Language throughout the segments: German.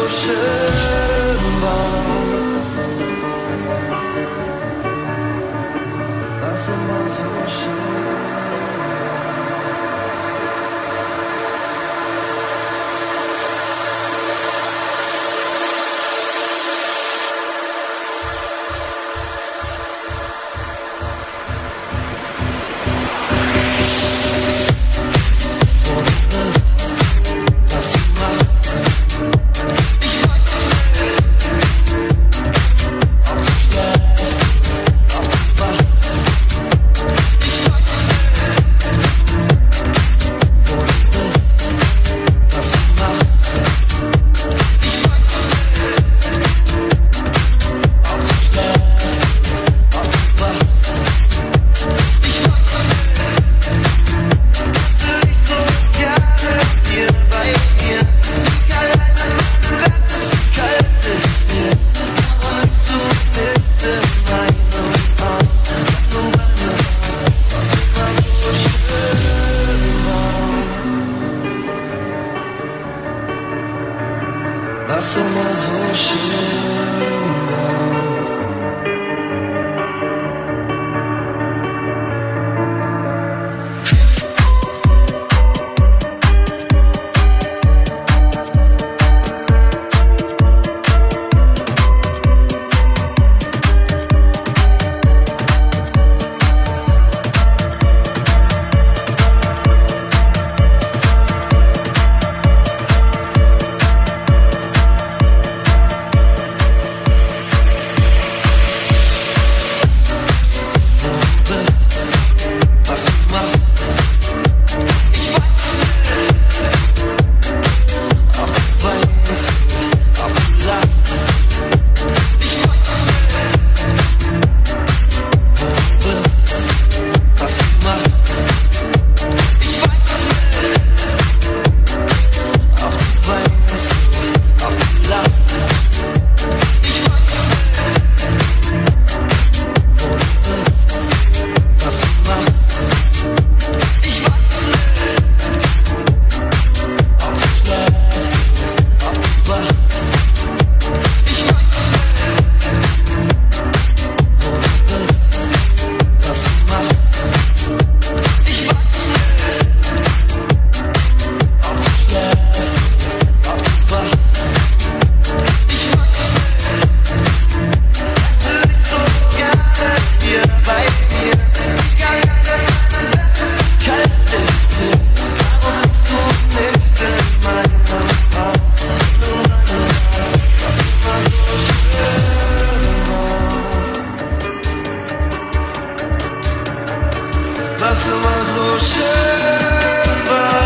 schön war, was immer so schön. Was immer so schön war. Was immer so schön war.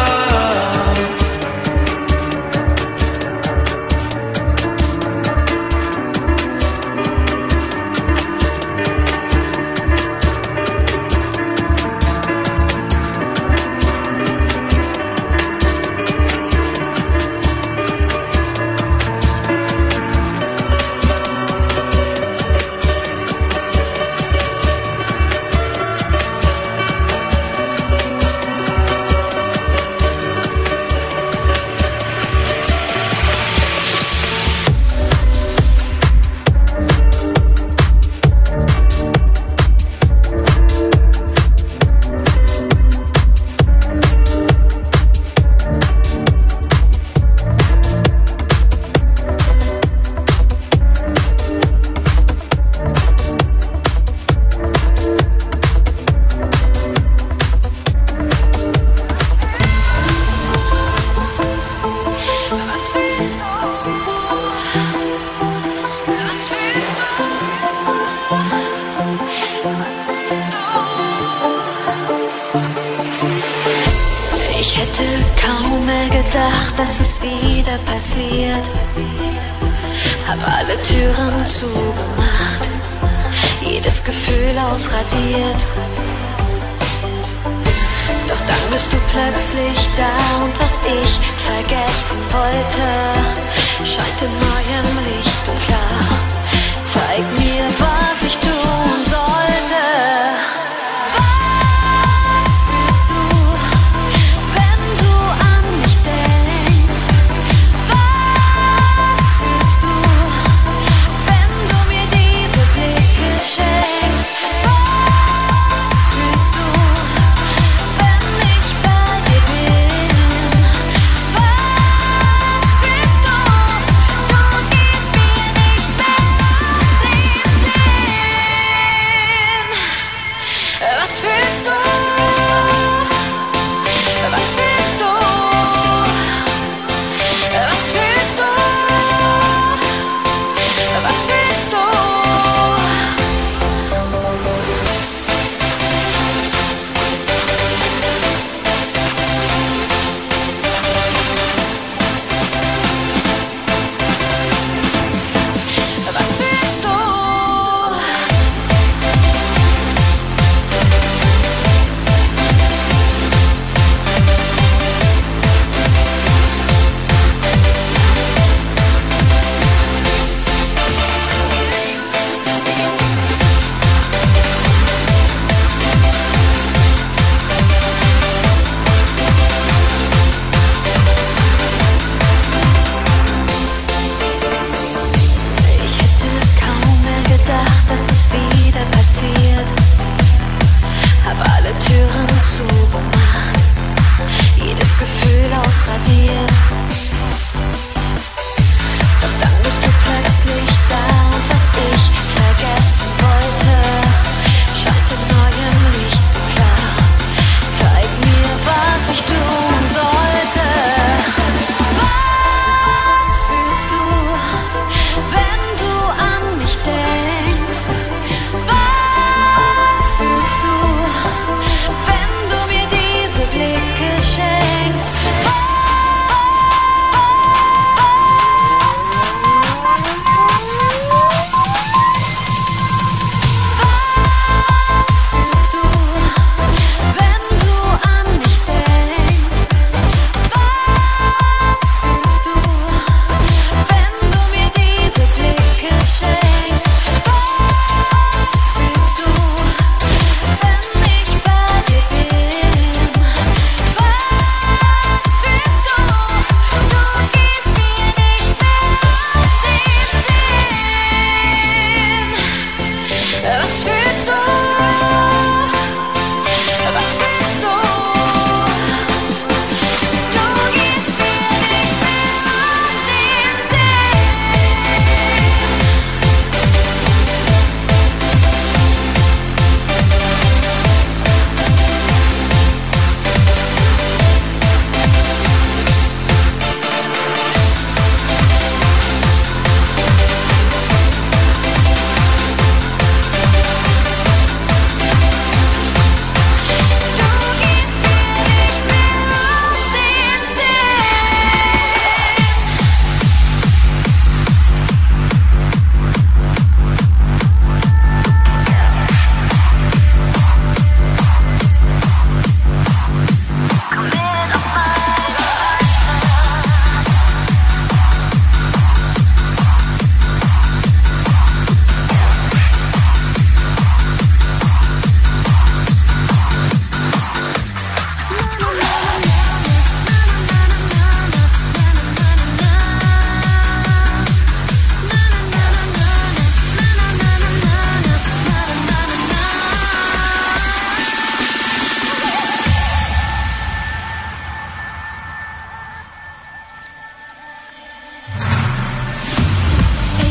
Ich hätte kaum mehr gedacht, dass es wieder passiert. Hab alle Türen zugemacht, jedes Gefühl ausradiert. Doch dann bist du plötzlich da und was ich vergessen wollte, scheint in neuem Licht und klar. Zeig mir, was ich tun sollte. Was fühlst du, wenn du an mich denkst? Was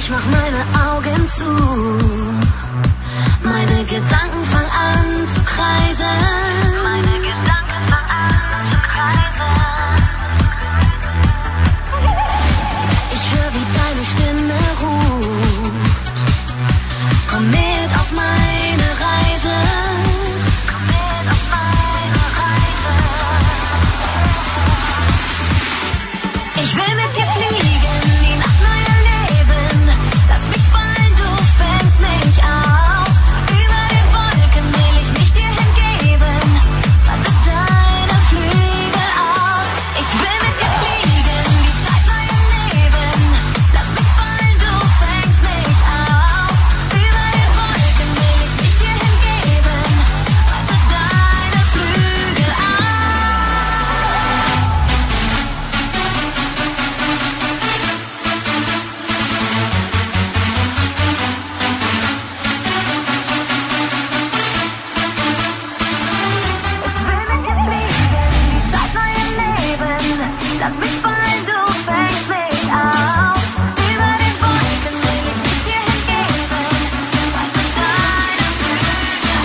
Ich mach meine Augen zu, meine Gedanken fangen an zu kreisen. Meine Gedanken fangen an zu kreisen. Ich höre, wie deine Stimme ruft. Komm mit auf meine Reise. Komm mit auf meine Reise. Ich will mit dir fliegen, die Nacht neu erleben. Lass mich fallen, du fängst mich auf. Über den Wolken will ich mich dir hingeben. Breite deine Flügel aus. Ich will mit dir fliegen, die Zeit neu erleben. Lass mich fallen, du fängst mich auf. Über den Wolken will ich mich dir hingeben. Breite deine Flügel aus. Lass mich fallen, du fängst mich auf. Über den Wolken will ich mich dir hingeben. Breite deine Flügel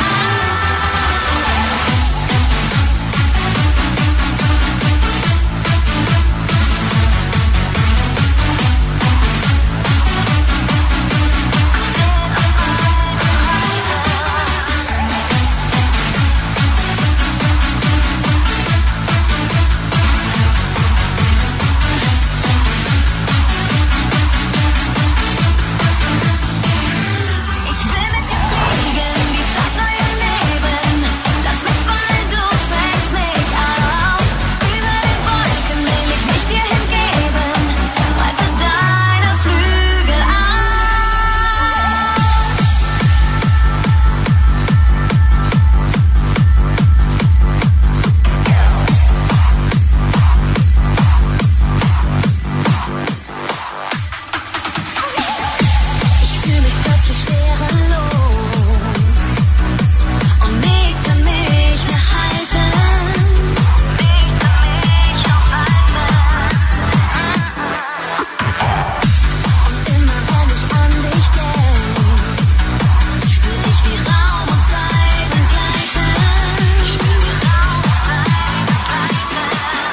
Ich will mit dir fliegen, die Zeit neu erleben. Lass mich fallen, du fängst mich auf. Über den Wolken will ich mich dir hingeben. Breite deine Flügel Ich fühl mich plötzlich schwerelos und nichts kann mich mehr halten. Nichts kann mich aufhalten. Und immer wenn ich an dich denk, spür ich wie Raum und Zeit entgleiten. Spür wie Raum und Zeit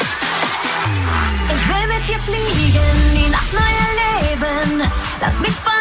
entgleiten. Ich will mit dir fliegen, die Nacht neu erleben. Lass mich fallen.